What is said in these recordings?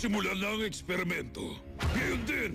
Simulan na ang eksperimento. Ngayon din!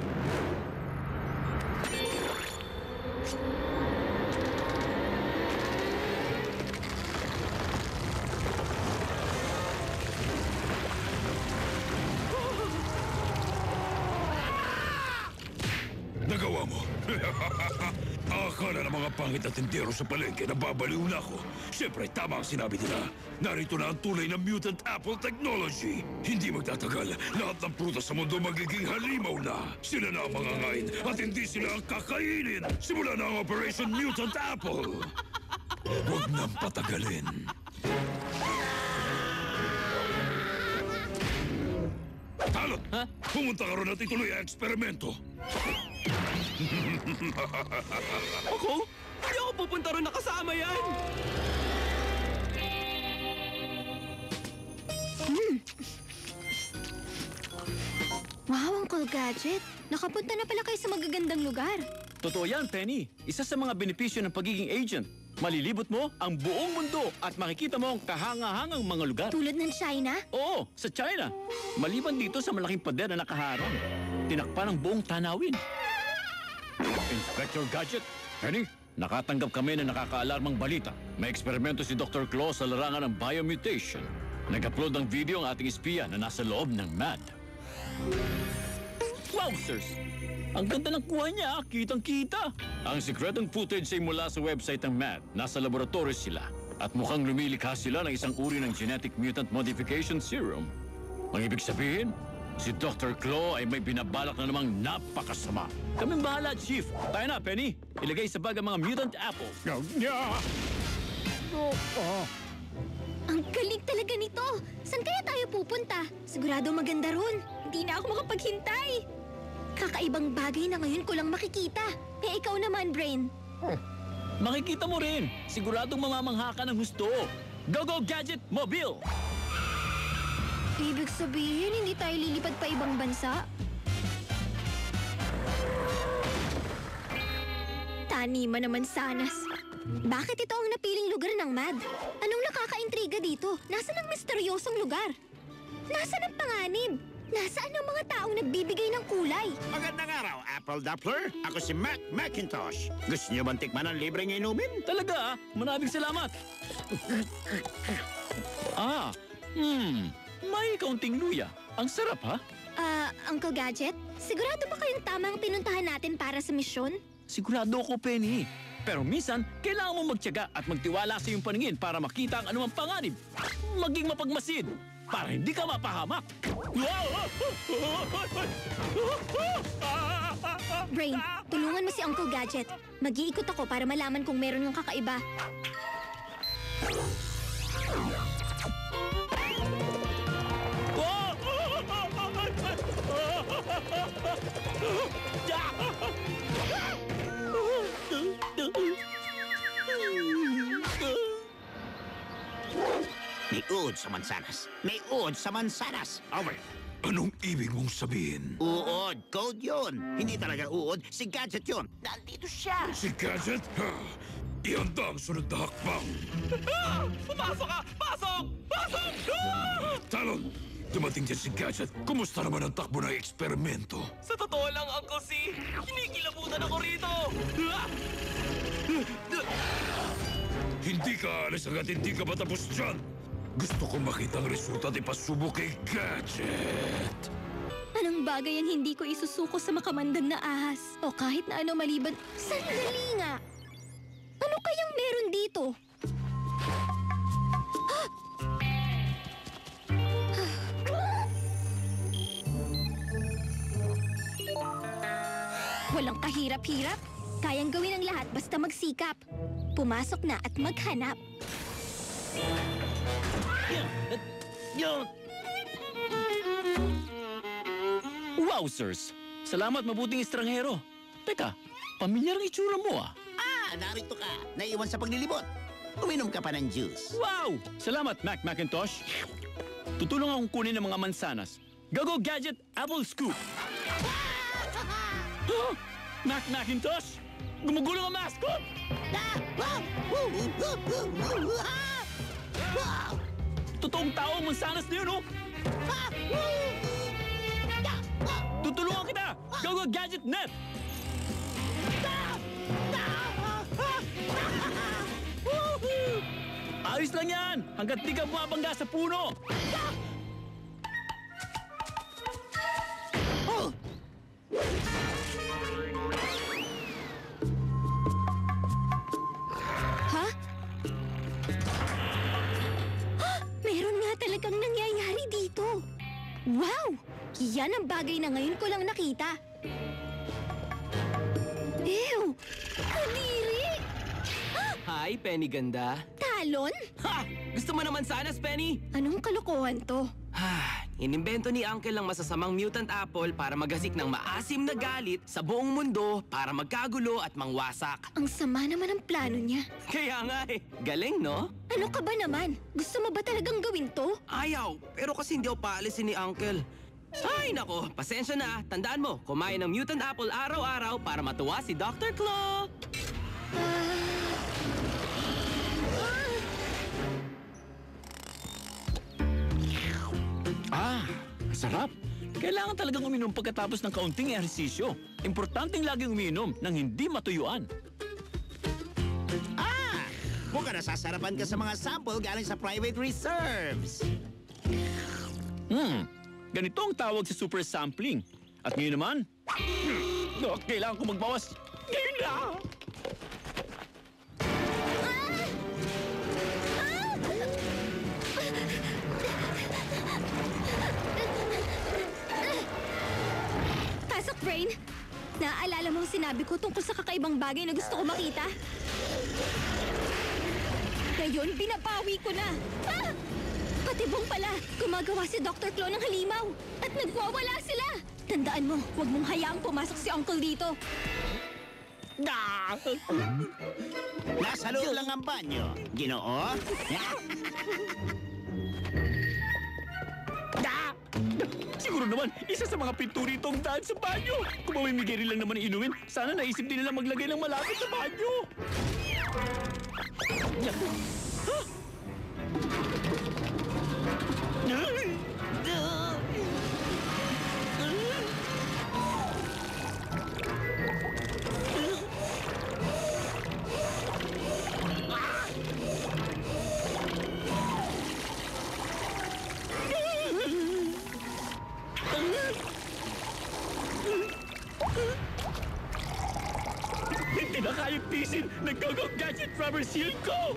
Nagawa mo. Akala ng mga pangit at tindero sa palengke na babaliw na ako. Siyempre, tama ang sinabi nila. Narito na ang tunay na mutant apple technology. Hindi magtatagal. Lahat ng prutas sa mundo magiging halimaw na. Sila na ang mga ngain at hindi sila ang kakainin. Simula na ang Operation Mutant Apple. Huwag nang patagalin. Talon! Ha? Pumunta ka ron at ituloy ang eksperimento. Ako? Hindi ako pupunta ron, nakasama yan! Wow, Uncle Gadget. Nakapunta na pala kayo sa magagandang lugar. Totoo yan, Penny. Isa sa mga benepisyo ng pagiging agent. Malilibot mo ang buong mundo at makikita mo ang kahangahangang mga lugar. Tulad ng China? Oo, sa China. Maliban dito sa malaking pader na nakaharang. Tinakpan ang buong tanawin. Inspector Gadget, Penny, nakatanggap kami ng nakakaalarmang balita. May eksperimento si Dr. Claw sa larangan ng biomutation. Nag-upload ng video ang ating espiya na nasa loob ng MAD. Wowzers! Ang ganda ng kuha niya, kitang-kita. Ang sikretong footage ay mula sa website ng MAD. Nasa laboratory sila. At mukhang lumilikha sila ng isang uri ng genetic mutant modification serum. Ang ibig sabihin, si Dr. Claw ay may binabalak na namang napakasama. Kaming bahala, Chief. Tayo na, Penny. Ilagay sa bag ang mga mutant apples. Ang galing talaga nito! Saan kaya tayo pupunta? Sigurado maganda ron. Hindi na ako makapaghintay. Kakaibang bagay na ngayon ko lang makikita. Eh ikaw naman, Brain. Makikita mo rin. Siguradong mamamangha ka ng gusto. Go Gadget Mobile! Ibig sabihin, hindi tayo lilipad pa ibang bansa? Taniman naman sanas. Bakit ito ang napiling lugar ng MAD? Anong nakakaintriga dito? Nasaan ang misteryosong lugar? Nasaan ang panganib? Nasaan ang mga taong nagbibigay ng kulay? Magandang araw, Apple Doppler. Ako si Mac Macintosh. Gusto niyo bang tikman ang libreng inumin? Talaga, maraming salamat. May kaunting luya. Ang sarap, ha? Uncle Gadget, sigurado ba kayong tamang pinuntahan natin para sa misyon? Sigurado ako, Penny. Pero minsan, kailangan mo magtiyaga at magtiwala sa iyong paningin para makita ang anumang panganib. Maging mapagmasid para hindi ka mapahamak. Brain, tulungan mo si Uncle Gadget. Mag-iikot ako para malaman kung meron ng kakaiba. May uod sa mansanas. May uod sa mansanas. Over. Anong ibig mong sabihin? Uod. Code yun. Hindi talaga uod. Si Gadget yun. Nandito siya. Si Gadget? Ihanda ang sunod na hakbang. Pumasok ka! Pasok! Pasok! Talon! Dumating dyan si Gadget. Kumusta naman ang takbo ng eksperimento? Sa totoo lang, Uncle C, kinikilabutan ako rito! Hindi ka alis hanggat hindi ka matapos dyan. Gusto kong makita ang resulta at ipasubok kay Gadget. Anong bagay ang hindi ko isusuko sa makamandang na ahas? O kahit na ano maliban... Sandali nga! Ano kayang meron dito? Walang kahirap-hirap. Kayang gawin ang lahat basta magsikap. Pumasok na at maghanap. Wowzers! Salamat, mabuting estranghero. Teka, pamilyar ang itsura mo, ah. Narito ka. Naiwan sa paglilibot. Uminom ka pa ng juice. Wow! Salamat, Mac Macintosh. Tutulong akong kunin ng mga mansanas. Go Gadget Apple Scoop! Huh? Mac Macintosh? Gumugulong ang mascot! Totoong tao ang mansanas na yun, oh! Tutulungan kita! Go Gadget Net! Ayos lang yan! Hanggat di ka bumabangga sa puno! Ha? Meron nga talagang nangyayari dito. Wow! Yan ang bagay na ngayon ko lang nakita. Ew! Kadiri! Hi, Penny ganda. Talon? Ha! Gusto mo naman sana, Penny? Anong kalokohan to? Inimbento ni Uncle ang masasamang mutant apple para maghasik ng maasim na galit sa buong mundo para magkagulo at mangwasak. Ang sama naman ang plano niya. Kaya nga eh, galing no? Ano ka ba naman? Gusto mo ba talagang gawin to? Ayaw, pero kasi hindi ako paalisin ni Uncle. Ay nako, pasensya na. Tandaan mo, kumain ng mutant apple araw-araw para matuwa si Dr. Claw. Sarap! Kailangan talagang uminom pagkatapos ng kaunting ehersisyo. Importanteng laging uminom nang hindi matuyuan. Mukhang nasasarapan ka sa mga sample galing sa private reserves. Ganito ang tawag sa super sampling. At ngayon naman, kailangan ko magbawas. Ngayon na! Pasok, Brain! Naaalala mo ang sinabi ko tungkol sa kakaibang bagay na gusto ko makita? Ngayon, binabawi ko na! Patibong pala! Gumagawa si Dr. Claw ng halimaw! At nagwawala sila! Tandaan mo, huwag mong hayaang pumasok si Uncle dito! Nasa loob lang ang banyo. Ginoo? Siguro naman, isa sa mga pinto rito ang daan sa banyo. Kung mamimigay rin lang naman inumin, sana naisip din nila maglagay ng malapit sa banyo. Hindi na kayang tisin! Nag-go gadget rubber shield ko!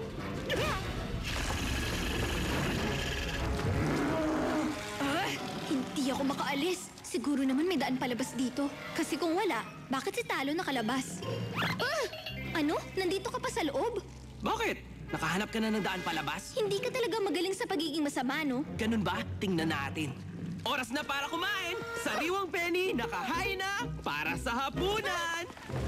Hindi ako makaalis. Siguro naman may daan palabas dito. Kasi kung wala, bakit si Talo nakalabas? Ano? Nandito ka pa sa loob? Bakit? Nakahanap ka na ng daan palabas? Hindi ka talaga magaling sa pagiging masama, no? Ganun ba? Tingnan natin. Oras na para kumain! Sariwang Penny, nakahain na para sa hapunan!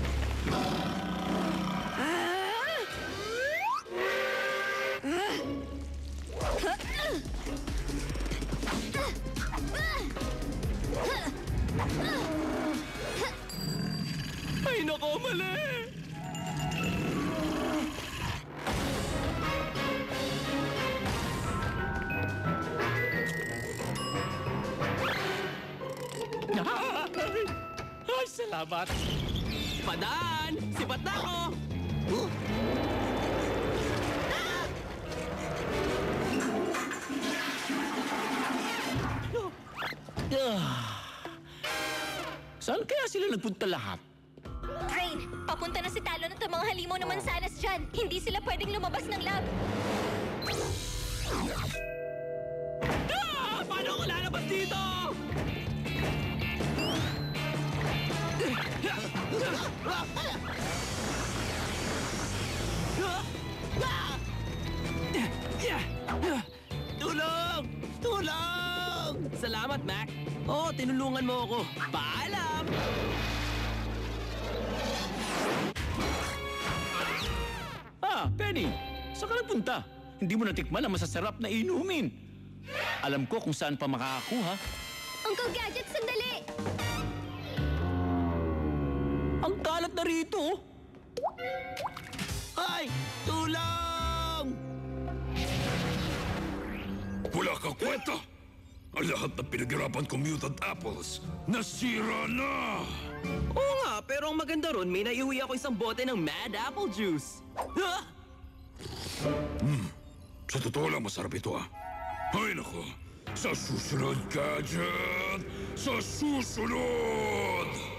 Ay, nako, mali! Ay, salamat! Padaan! Sipat na ako! Saan kaya sila nagpunta lahat? Brain, papunta na si Talon at ang mga halimaw na mansanas dyan. Hindi sila pwedeng lumabas ng lab. Paano ako lalabas dito? Tulong! Tulong! Salamat, Mac. Oo, tinulungan mo ako. Paalam! Penny, saan ka nagpunta? Hindi mo natikman ang masasarap na inumin. Alam ko kung saan pa makakakuha. Uncle Gadget, sandali! Ang kalat na rito. Ay! Tulong! Wala kang kwenta! Ang lahat ng pinaghirapan kong mutant apples, nasira na! Oo nga, pero ang maganda ron, may naiuwi ako isang bote ng Mad Apple Juice. Ha? Sa totoo lang, masarap ito ah. Ay nako, sa susunod, Gadget! Sa susunod!